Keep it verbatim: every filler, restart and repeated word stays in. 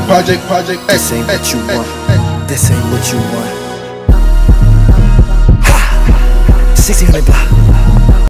project, project. This ain't what you want. This ain't what you want. sixteen hundred